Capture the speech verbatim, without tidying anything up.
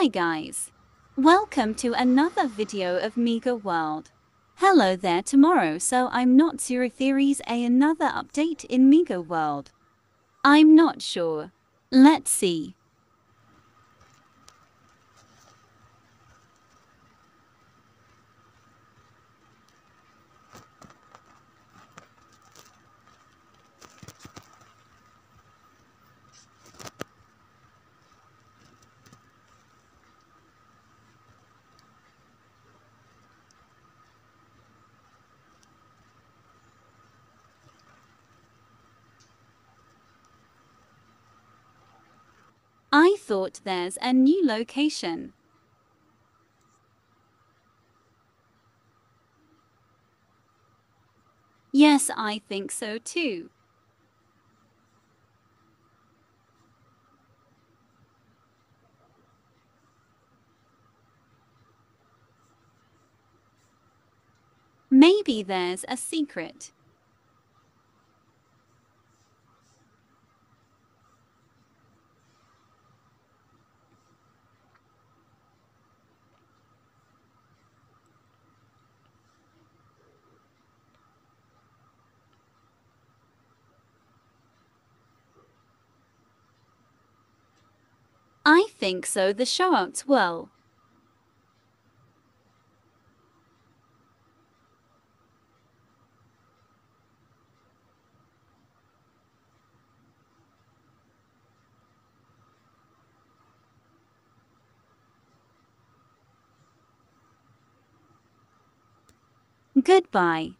guys! Welcome to another video of Miga World. Hello there tomorrow, so I'm not sure if there is a another update in Miga World. I'm not sure. Let's see. I thought there's a new location. Yes, I think so too. Maybe there's a secret. I think so. The sharks will. Goodbye.